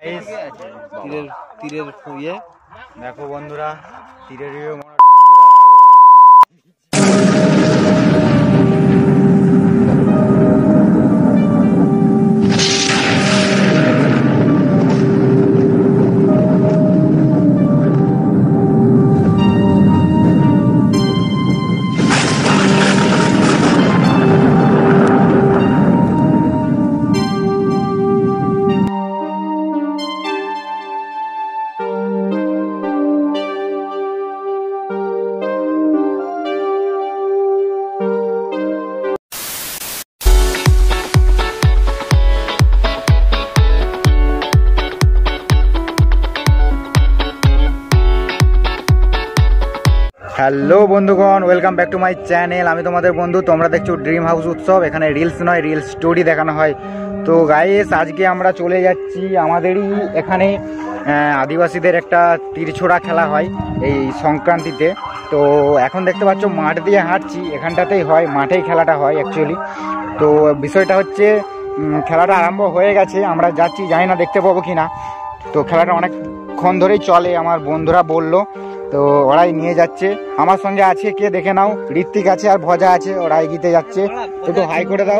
তীরের তীরের ইয়ে দেখো বন্ধুরা, তীরের হ্যালো বন্ধুগণ, welcome back to my channel. আমি তোমাদের বন্ধু, তোমরা দেখছো ড্রিম হাউস উৎসব। এখানে রিলস নয়, রিল স্টোরি দেখানো হয়। তো গাইস, আজকে আমরা চলে যাচ্ছি আমাদেরই এখানে আদিবাসীদের একটা তীরছোড়া খেলা হয় এই সংক্রান্তিতে। তো এখন দেখতে পাচ্ছ মাঠ দিয়ে হাঁটছি, এখানটাতেই হয়, মাঠেই খেলাটা হয় অ্যাকচুয়ালি। তো বিষয়টা হচ্ছে খেলাটা আরম্ভ হয়ে গেছে, আমরা যাচ্ছি, জানি না দেখতে পাবো কি না। তো খেলাটা অনেকক্ষণ ধরেই চলে, আমার বন্ধুরা বললো, তো ওরাই নিয়ে যাচ্ছে। আমার সঙ্গে আছে কে দেখে নাও, ঋত্বিক আছে আর ভজা আছে, ওরা এগিয়ে যাচ্ছে। একটু হাই করে দাও,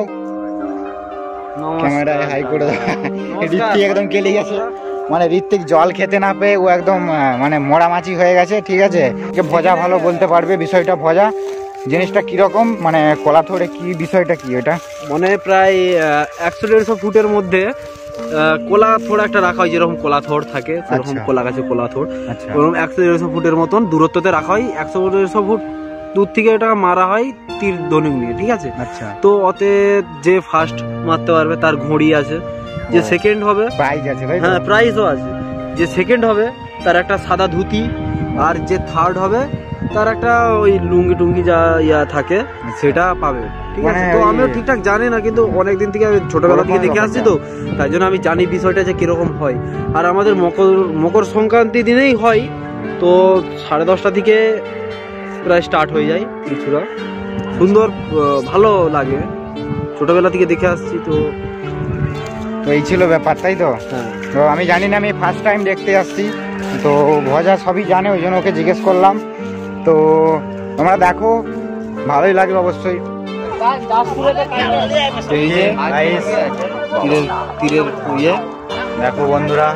ক্যামেরায় হাই করে দাও। ঋত্বিক একদম কেলে গেছে, মানে ঋত্বিক জল খেতে না পেয়ে ও একদম মানে মোড়ামাছি হয়ে গেছে। ঠিক আছে, ভজা ভালো বলতে পারবে বিষয়টা। ভজা জিনিসটা কিরকম, মানে কলাথোড়ে কি বিষয়টা কি এটা? মানে প্রায় 100-150 ফুটের মধ্যে কোলাথোড় একটা রাখা হয়, যেরকম কোলাথোড় থাকে সেরকম কোলা গাছে কোলাথোড়, ওরকম 100-150 ফুটের মতন দূরত্বতে রাখা হয়। 100-150 ফুট দূর থেকে এটা মারা হয় তীর ধনুক নিয়ে। ঠিক আছে, তো ওতে যে ফার্স্ট মারতে পারবে তার ঘড়ি আছে, যে সেকেন্ড হবে প্রাইজ আছে। হ্যাঁ, প্রাইজও আছে। যে সেকেন্ড হবে তার একটা সাদা ধুতি, আর যে থার্ড হবে তার একটা ওই লুঙ্গি টুঙ্গি যা ইয়া থাকে সেটা পাবে। ঠিক আছে, তো আমিও ঠিকঠাক জানি না, কিন্তু অনেকদিন থেকে আমি ছোটবেলা থেকে দেখে আসছি, তো তাই জন্য আমি জানি বিষয়টা যে কিরকম হয়। আর আমাদের মকর সংক্রান্তি দিনেই হয়, তো 10:30 থেকে প্রায় স্টার্ট হয়ে যায় কিছুটা। সুন্দর, ভালো লাগে, ছোটবেলা থেকে দেখে আসছি। তো এই ছিল ব্যাপার, তাই তো? তো আমি জানি না, আমি ফার্স্ট টাইম দেখতে আসছি। তো ভজা সবই জানে, ওই জন্য ওকে জিজ্ঞেস করলাম। তো তোমরা দেখো, ভালোই লাগবে অবশ্যই। তীরের ইয়ে দেখো বন্ধুরা,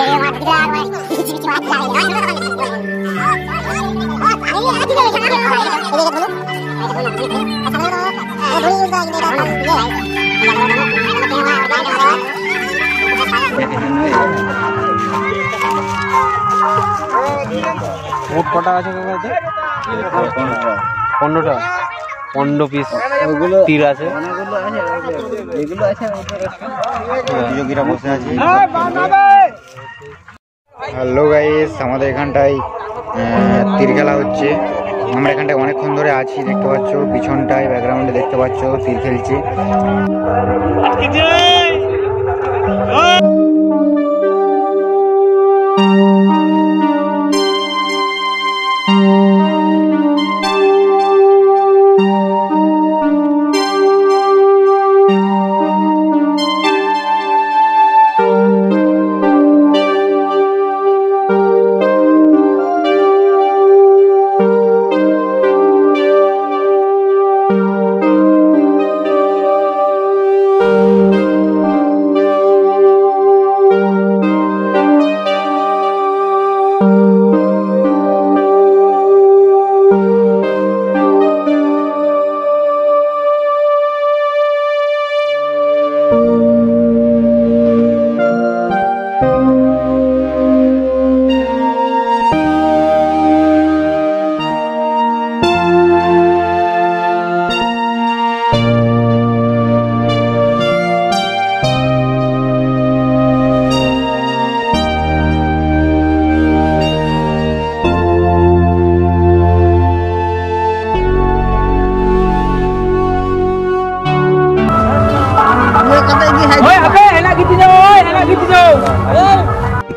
মোট কটা আছে? 15টা 15 পিস তীর আছে। হ্যালো গাইস, আমাদের এখানটায় তীর খেলা হচ্ছে। আমরা এখানটায় অনেকক্ষণ ধরে আছি, দেখতে পাচ্ছ পিছনটায় ব্যাকগ্রাউন্ডে দেখতে পাচ্ছ তীর খেলছে।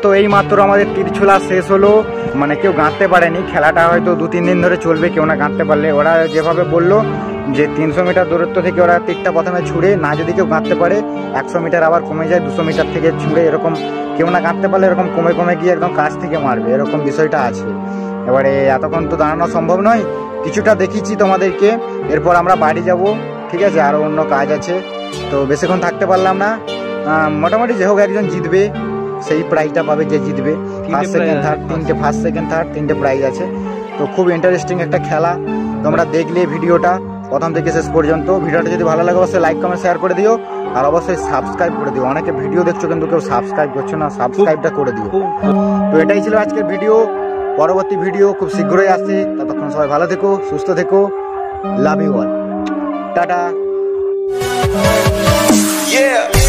তো এই মাত্র আমাদের তীরছোলা শেষ হলো, মানে কেউ গাঁথতে পারেনি, খেলাটা হয়তো 2-3 দিন ধরে চলবে কেউ না গাঁথতে পারলে। ওরা যেভাবে বললো যে 300 মিটার দূরত্ব থেকে ওরা তীরটা প্রথমে ছুঁড়ে, না যদি কেউ গাঁথতে পারে 100 মিটার আবার কমে যায়, 200 মিটার থেকে ছুঁড়ে, এরকম কেউ না গাঁথতে পারলে এরকম কমে কমে গিয়ে একদম কাছ থেকে মারবে, এরকম বিষয়টা আছে। এবারে এতক্ষণ তো দাঁড়ানো সম্ভব নয়, কিছুটা দেখিয়েছি তোমাদেরকে, এরপর আমরা বাড়ি যাব, ঠিক আছে, আরও অন্য কাজ আছে, তো বেশিক্ষণ থাকতে পারলাম না। মোটামুটি যে হোক একজন জিতবে, সেই প্রাইজটা পাবে যে জিতবে। ফার্স্ট সেকেন্ড থার্ড তিনটে প্রাইজ আছে। তো খুব ইন্টারেস্টিং একটা খেলা, তোমরা দেখলে ভিডিওটা প্রথম থেকে শেষ পর্যন্ত। ভিডিওটা যদি ভালো লাগে অবশ্যই লাইক কমেন্ট শেয়ার করে দিও, আর অবশ্যই সাবস্ক্রাইব করে দিও। অনেকে ভিডিও দেখছো কিন্তু কেউ সাবস্ক্রাইব করছো না, সাবস্ক্রাইবটা করে দিও। তো এটাই ছিল আজকের ভিডিও, পরবর্তী ভিডিও খুব শীঘ্রই আসছে। ততক্ষণ সবাই ভালো থেকো, সুস্থ থেকো, লাভ ইউ অল, টাটা।